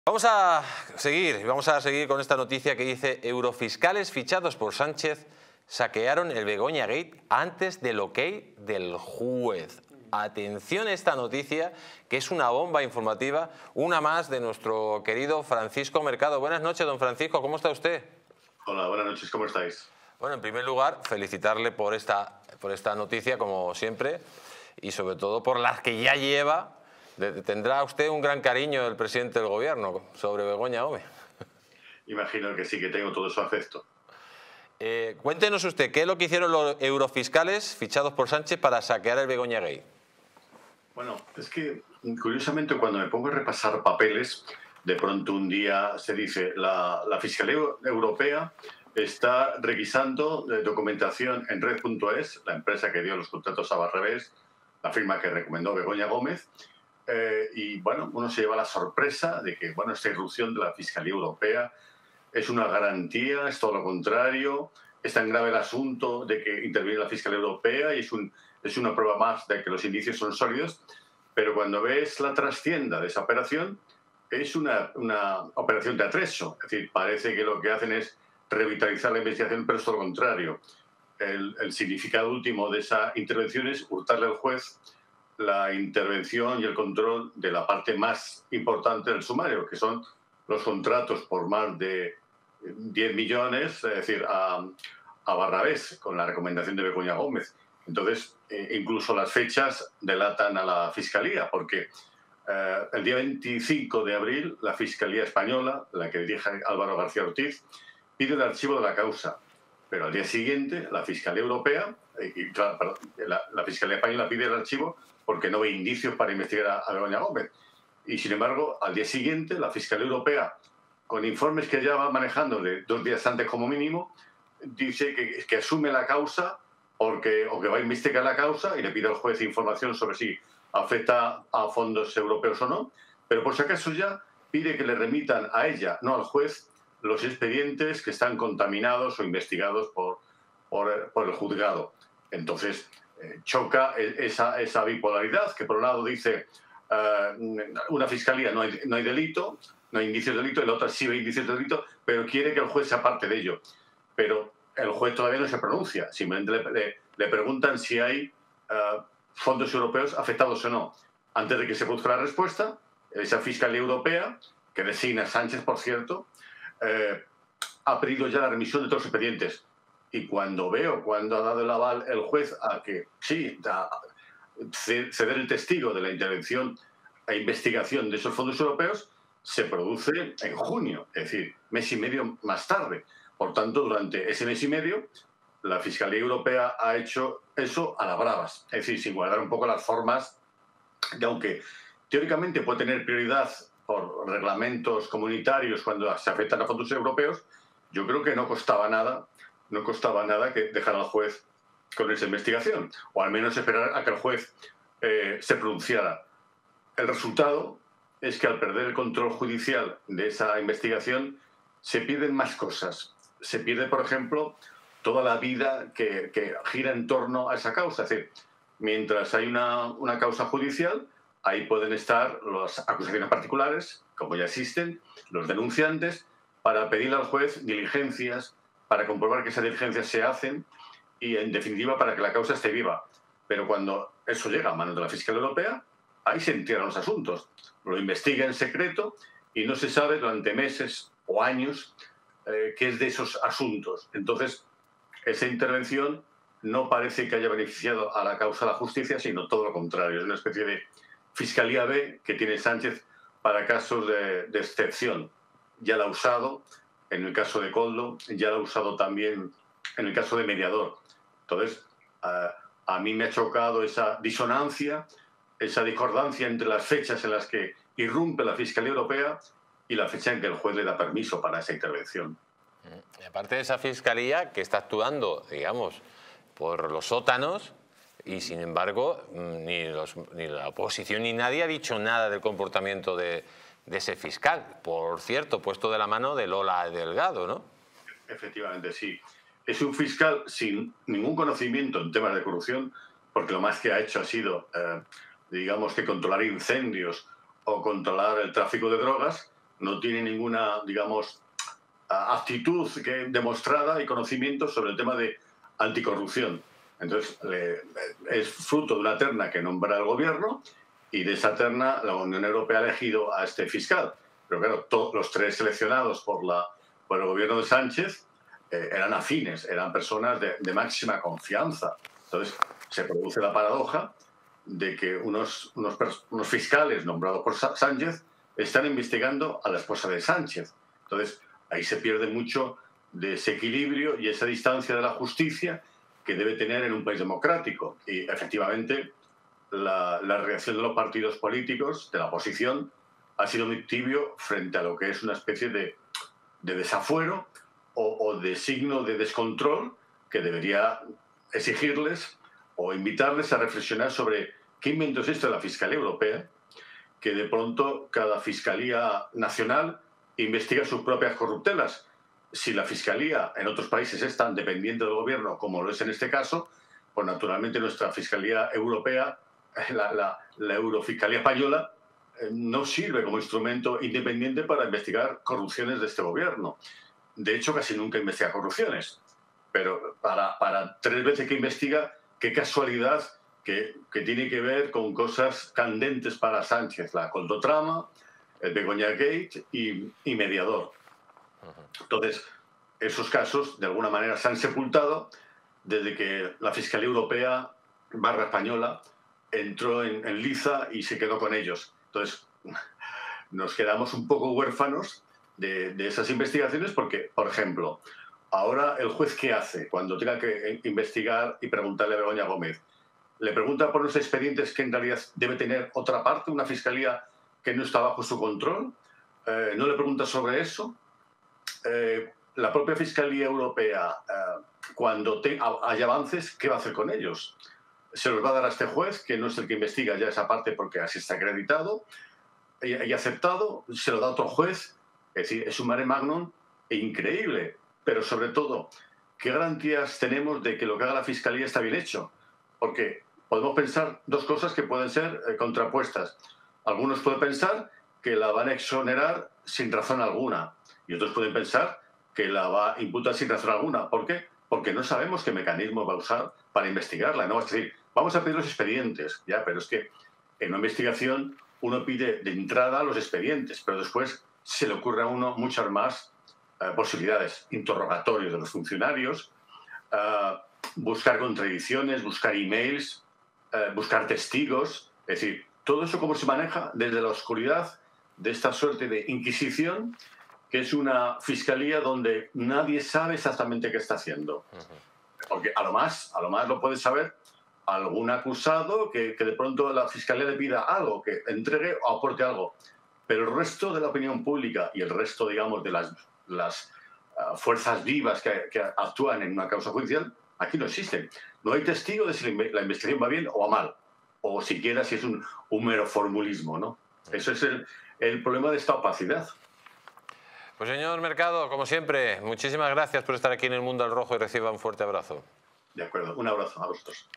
Vamos a seguir con esta noticia que dice: eurofiscales fichados por Sánchez saquearon el Begoña Gate antes del ok del juez. Atención a esta noticia, que es una bomba informativa, una más de nuestro querido Francisco Mercado. Buenas noches, don Francisco, ¿cómo está usted? Hola, buenas noches, ¿cómo estáis? Bueno, en primer lugar, felicitarle por esta noticia, como siempre, y sobre todo por las que ya lleva. Tendrá usted un gran cariño del presidente del gobierno sobre Begoña Gómez. Imagino que sí, que tengo todo su afecto. Cuéntenos usted, ¿qué es lo que hicieron los eurofiscales fichados por Sánchez para saquear el Begoña Gate? Bueno, es que curiosamente cuando me pongo a repasar papeles, de pronto un día se dice la Fiscalía Europea está revisando documentación en Red.es, la empresa que dio los contratos a Barrabés, la firma que recomendó Begoña Gómez, y bueno, uno se lleva la sorpresa de que bueno, esta irrupción de la Fiscalía Europea es una garantía, es todo lo contrario, es tan grave el asunto de que interviene la Fiscalía Europea y es una prueba más de que los indicios son sólidos, pero cuando ves la trastienda de esa operación, es una operación de atrecho, es decir, parece que lo que hacen es revitalizar la investigación, pero es todo lo contrario. El significado último de esa intervención es hurtarle al juez la intervención y el control de la parte más importante del sumario, que son los contratos por más de 10 millones, es decir, a Barrabés, con la recomendación de Begoña Gómez. Entonces, incluso las fechas delatan a la Fiscalía, porque el día 25 de abril, la Fiscalía Española, la que dirige Álvaro García Ortiz, pide el archivo de la causa. Pero al día siguiente, la Fiscalía Europea, la Fiscalía Española pide el archivo porque no ve indicios para investigar a Begoña Gómez. Y sin embargo, al día siguiente, la Fiscalía Europea, con informes que ya va manejando de 2 días antes como mínimo, dice que asume la causa o que va a investigar la causa y le pide al juez información sobre si afecta a fondos europeos o no, pero por si acaso ya pide que le remitan a ella, no al juez, los expedientes que están contaminados o investigados por el juzgado. Entonces, choca esa bipolaridad, que por un lado dice una fiscalía no hay delito, no hay indicios de delito, y la otra sí ve indicios de delito, pero quiere que el juez sea parte de ello. Pero el juez todavía no se pronuncia, simplemente le preguntan si hay fondos europeos afectados o no. Antes de que se produzca la respuesta, esa Fiscalía Europea, que designa Sánchez, por cierto, ha pedido ya la remisión de todos los expedientes. Y cuando ha dado el aval el juez a que sí, ceder el testigo de la intervención e investigación de esos fondos europeos, se produce en junio, es decir, mes y medio más tarde. Por tanto, durante ese mes y medio, la Fiscalía Europea ha hecho eso a la bravas, es decir, sin guardar un poco las formas, que aunque teóricamente puede tener prioridad por reglamentos comunitarios cuando se afectan a fondos europeos, yo creo que no costaba nada que dejar al juez con esa investigación, o al menos esperar a que el juez se pronunciara. El resultado es que al perder el control judicial de esa investigación se pierden más cosas. Se pierde, por ejemplo, toda la vida que gira en torno a esa causa. Es decir, mientras hay una causa judicial, ahí pueden estar las acusaciones particulares, como ya existen, los denunciantes, para pedirle al juez diligencias, para comprobar que esas diligencias se hacen y, en definitiva, para que la causa esté viva. Pero cuando eso llega a manos de la Fiscalía Europea, ahí se entierran los asuntos. Lo investiga en secreto y no se sabe durante meses o años qué es de esos asuntos. Entonces, esa intervención no parece que haya beneficiado a la causa de la justicia, sino todo lo contrario. Es una especie de Fiscalía B que tiene Sánchez para casos de excepción. Ya la ha usado en el caso de Koldo, ya la ha usado también en el caso de Mediador. Entonces, a mí me ha chocado esa disonancia, esa discordancia entre las fechas en las que irrumpe la Fiscalía Europea y la fecha en que el juez le da permiso para esa intervención. Y aparte de esa Fiscalía que está actuando, digamos, por los sótanos, y sin embargo ni la oposición ni nadie ha dicho nada del comportamiento de ese fiscal, por cierto, puesto de la mano de Lola Delgado, ¿no? Efectivamente, sí. Es un fiscal sin ningún conocimiento en temas de corrupción, porque lo más que ha hecho ha sido, digamos, que controlar incendios o controlar el tráfico de drogas, no tiene ninguna, digamos, aptitud demostrada y conocimiento sobre el tema de anticorrupción. Entonces, es fruto de una terna que nombra el gobierno y de esa terna la Unión Europea ha elegido a este fiscal. Pero claro, los tres seleccionados por el gobierno de Sánchez eran afines, eran personas de máxima confianza. Entonces, se produce la paradoja de que unos fiscales nombrados por Sánchez están investigando a la esposa de Sánchez. Entonces, ahí se pierde mucho de ese equilibrio y esa distancia de la justicia que debe tener en un país democrático. Y efectivamente, la reacción de los partidos políticos, de la oposición, ha sido muy tibio frente a lo que es una especie de desafuero o de signo de descontrol que debería exigirles o invitarles a reflexionar sobre qué invento es esto de la Fiscalía Europea, que de pronto cada Fiscalía Nacional investiga sus propias corruptelas. Si la Fiscalía en otros países es tan dependiente del gobierno como lo es en este caso, pues naturalmente nuestra Fiscalía Europea, la Eurofiscalía Española, no sirve como instrumento independiente para investigar corrupciones de este gobierno. De hecho, casi nunca investiga corrupciones. Pero para 3 veces que investiga, qué casualidad que tiene que ver con cosas candentes para Sánchez, la Coldotrama, el Begoña Gate y Mediador. Entonces, esos casos de alguna manera se han sepultado desde que la Fiscalía Europea / española entró en liza y se quedó con ellos. Entonces, nos quedamos un poco huérfanos de esas investigaciones porque, por ejemplo, ahora el juez, ¿qué hace cuando tenga que investigar y preguntarle a Begoña Gómez? ¿Le pregunta por los expedientes que en realidad debe tener otra parte, una fiscalía que no está bajo su control? ¿No le pregunta sobre eso? La propia Fiscalía Europea, cuando haya avances, ¿qué va a hacer con ellos? ¿Se los va a dar a este juez, que no es el que investiga ya esa parte porque así está acreditado y aceptado? ¿Se lo da a otro juez? Es decir, es un mare magnum increíble. Pero sobre todo, ¿qué garantías tenemos de que lo que haga la Fiscalía está bien hecho? Porque podemos pensar 2 cosas que pueden ser contrapuestas. Algunos pueden pensar que la van a exonerar sin razón alguna y otros pueden pensar que la va a imputar sin razón alguna. ¿Por qué? Porque no sabemos qué mecanismo va a usar para investigarla, ¿no? Es decir, vamos a pedir los expedientes, ya, pero es que en una investigación uno pide de entrada los expedientes, pero después se le ocurre a uno muchas más posibilidades, interrogatorios de los funcionarios, buscar contradicciones, buscar emails, buscar testigos. Es decir, todo eso cómo se maneja desde la oscuridad de esta suerte de inquisición, que es una fiscalía donde nadie sabe exactamente qué está haciendo. Porque a lo más lo puede saber algún acusado que de pronto la fiscalía le pida algo, que entregue o aporte algo. Pero el resto de la opinión pública y el resto, digamos, de las fuerzas vivas que actúan en una causa judicial, aquí no existen. No hay testigo de si la investigación va bien o va mal, o siquiera si es un mero formulismo, ¿no? Eso es el problema de esta opacidad. Pues señor Mercado, como siempre, muchísimas gracias por estar aquí en El Mundo al Rojo y reciba un fuerte abrazo. De acuerdo, un abrazo a vosotros.